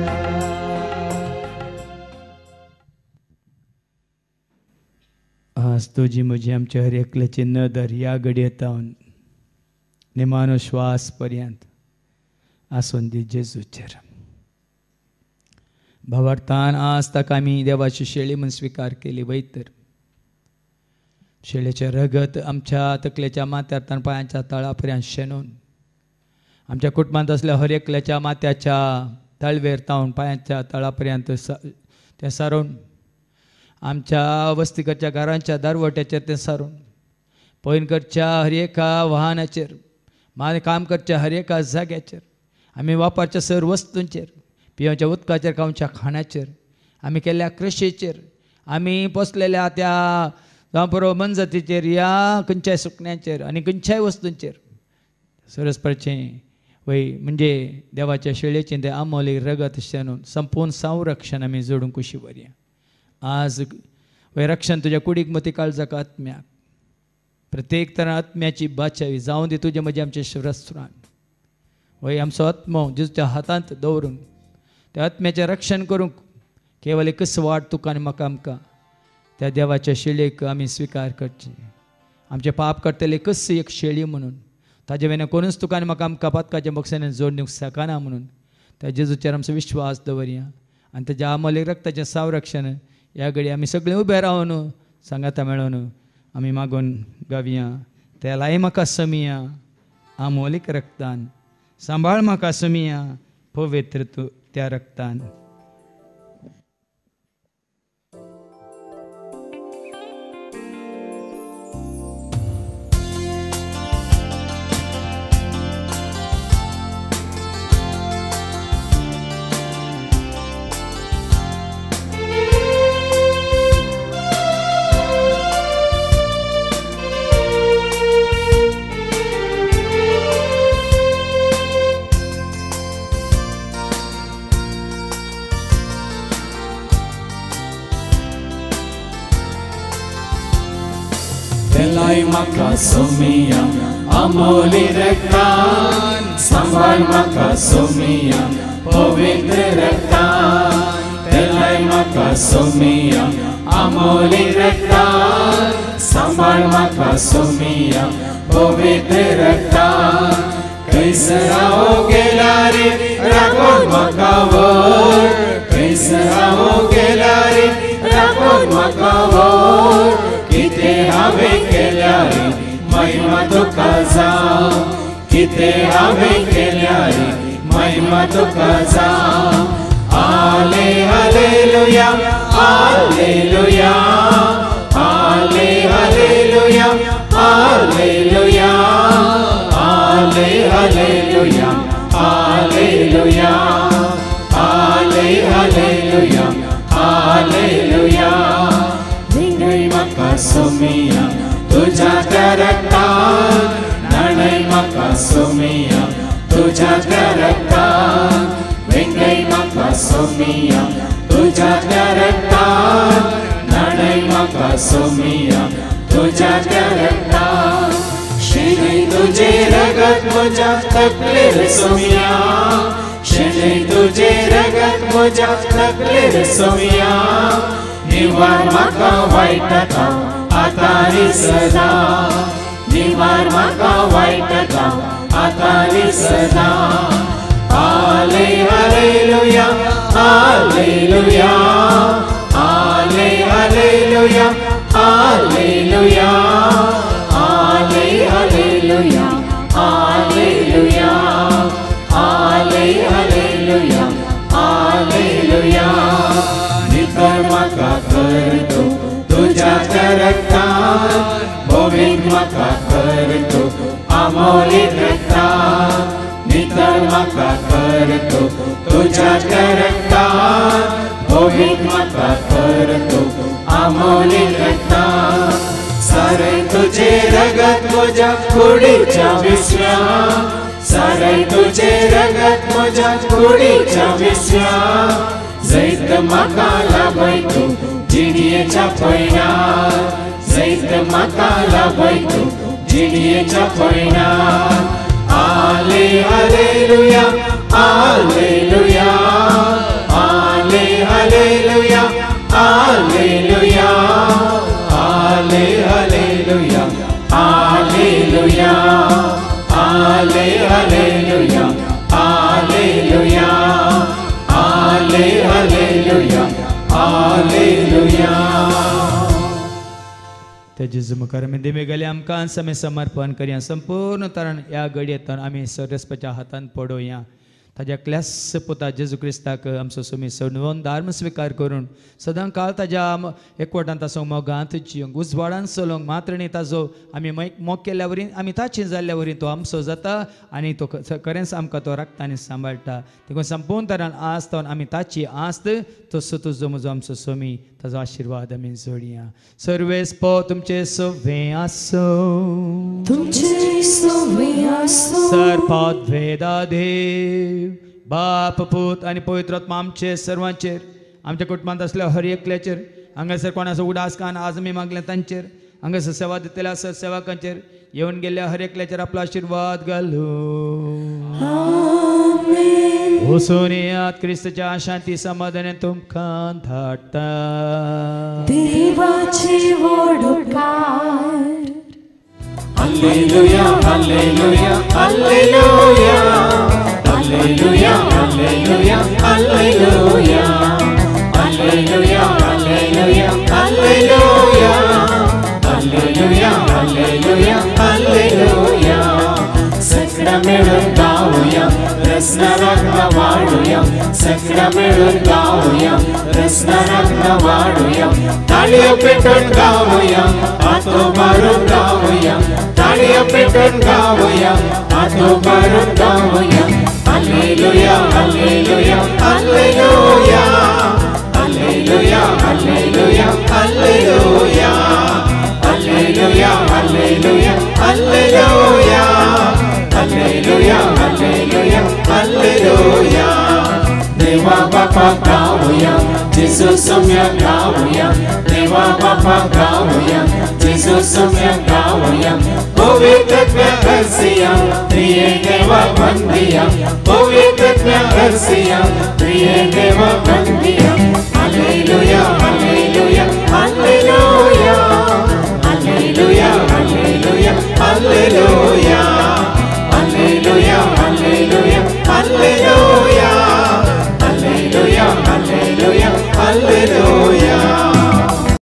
आज तुजी म्हजी आमच्या हर एकल्याची नदर ह्या घडयेतावन निमानो श्वास पर्यंत आसून दी जेजूचेर भावार्थान आज ताका आमी देवाची शेळी म्हूण स्विकार केली वैतर शेळेचें रगत आमच्या तकलेच्या माथ्यार पांयाच्या तळा पर्यंत शेणून आमच्या कुटुंबांत असल्या हर एकल्याच्या माथ्याच्या तळवेर तावन पांयाच्या तळा पर्यंत तें सारून आमच्या वस्तीकडच्या घरांच्या दारवट्याचेर तें सारून पैनकडच्या हर एका वाहनाचेर मान काम करच्या हर एका जाग्याचेर आमी वापरच्या सर वस्तूंचेर पिवच्या उदकाचेर खावच्या खाणाचेर आमी केल्ल्या कृशीचेर आमी पोसलेल्या त्या जावं बरोबर मनजतीचेर या खंयच्याय सुकण्यांचेर आनी खंयच्याय वस्तूंचेर सरस्परचें वय म्हणजे देवाच्या शेळयेचें तें अमोल रगत शेणून संपूर्ण संरक्षण आमी जोडूंक कशी बरी आज वय रक्षण तुझ्या कुडीक मती काळजाक आत्म्याक प्रत्येक तरा आत्म्याची बाचावी जावं दी तुझे मजे आमचे शिरस्त्रान वय आमचो आत्मो जेजूच्या हातांत दवरून त्या आत्म्याचें रक्षण करूंक केवल एकच वाट तुका आनी म्हाका आमकां त्या देवाच्या शेळयेक आमी स्विकार करचे आमचे पाप करतले एकच एक शेळी म्हणून ताजे वेल्यान कोणूच तुका आनी म्हाका आमकां पातकाच्या बक्षांनी जोडूंक शकना म्हणून त्या जेजूचेर आमचो विश्वास दवरया आनी तेज्या अमोलीक रक्ताचें संरक्षण ह्या घडी आमी सगळीं उबे रावन सांगाता मेळोन आमी मागून गावया तेलाय म्हाका समिया अमोलीक रक्तान सांबाळ म्हाका समिया पवित्र तूं त्या रक्तान तेलाई म्हाका सोमिया अमोली रक्तान सांबाळ म्हाका सोमिया पवित्र रक्तान तेलाई म्हाका सोमिया अमोली रक्तान सांबाळ म्हाका सोमिया पवित्र रक्तान कैसर हांव गेला रे राखोन म्हाका व्हर कैसर हांव गेला रे राखोन म्हाका व्हर किते हांवें केल्या रे महिमा तुका जावं किते हांवें केल्या रे महिमा तुका जावं हाले हालेलुया हालेलुया हाले हालेलुया हालेलुया हाले हालेलुया हालेलुया हाले हालेलुया हालेलुया म्हाका सोमिया तुझ्या त्या रक्तान नाणय म्हाका सोमिया तुझ्या त्या रक्तान वेंगय म्हाका सोमिया तुझ्या त्या रक्तान नाणय म्हाका सोमिया तुझ्या त्या रक्तान शेणय तुझे रगत म्हज्या तकलेर सोमिया शेणय तुझे रगत म्हज्या तकलेर सोमिया निवार म्हाका वायटाता आतारी सदा निवार म्हाका वायटाता आतारी सदा हाले हालेलुया हालेलुया हाले हालेलुया हालेलुया हाले हालेलुया हालेलुया हाले हालेलुया हालेलुया नितर म्हाका करतो तुझ्या त्या रक्तान भोवीक म्हाका करतो अमोलीक रक्तान नितर म्हाका करतो तुझ्या त्या रक्तान भोवीक म्हाका करतो अमोलीक रक्तान सारे तुझे रगत म्हज्या कुडीच्या विसव्या सारे तुझे रगत म्हज्या कुडीच्या विसव्या जैत म्हाका लाभय तूं जिणयेच्या पयणार जैत म्हाका लाभय तूं जिणयेच्या पयणार हाले हालेलुया हालेलुया हाले हालेलुया हालेलुया हाले हालेलुया हालेलुया हाले हालेलुया हालेलुया हाले हालेलुया हालेलुया त्या जेजू मुखार आमी देवे गेले आमकां समय समर्पण करया संपूर्ण तरान ह्या घडयेंतल्यान आमी सर्वेस्पाच्या हातान पडोवया ताज्या क्लास पुता जेजू क्रिस्ताक आमचो सुमी सणवून धर्म स्विकार करून सदां काळ ताज्या एकवटान ताचो मोगांत जियोंक उजवाडान चलोवंक मात्र न्ही ताजो आमी मोग केल्या वरी आमी ताची जाल्ल्या वरी तो आमचो जाता आनी तो खरेंच आमकां तो रक्तानी सांबाळटा देखून संपूर्ण तरान आस्त आमी ताची आस्त तसो तुजो म्हजो आमचो स्वामी ताजो आशिर्वाद आमी जोडया सर्वेस्पो तुमचे सवे आसो तुमचे सवे आसो सर्पाद भेदा देव बाप पूत आनी पवित्र आत्मा आमचे सर्वांचेर आमच्या कुटुंबांत असल्या हर एकल्याचेर हांगासर कोणाचो उदास कान आज मी मागले तांचेर हांगासर सेवा दितले आसत सेवकांचेर येवन गेल्ल्या हर एकल्याचेर आपलो आशीर्वाद घालूं वचून येयात क्रिस्ताच्या शांती समाधानान तुमकां धाडटा देवाची वडकार Alleluia, Alleluia, Alleluia, Alleluia, Alleluia, Alleluia, Alleluia, Alleluia, Alleluia, Alleluia, Alleluia, Alleluia. सगळं मिळून गाऊया रसना रत्न वाढूया सगळं मिळून गाऊया रसना रत्न वाढूया ताळ्या पेटून गाऊया आतो भरून गाऊया ताळ्या पेटून गाऊया आतो भरून गाऊया Alleluia, Alleluia, Alleluia, Alleluia, Alleluia, Alleluia, Alleluia, Alleluia, Alleluia. Alleluia, Alleluia, Alleluia. Deva Baba गाऊया, Jesus सम्य गाऊया, Deva Baba गाऊया, Jesus सम्य गाऊया. पवित्र हर्षिया, प्रिय देवा बंदिया, पवित्र हर्षिया, प्रिय देवा बंदिया.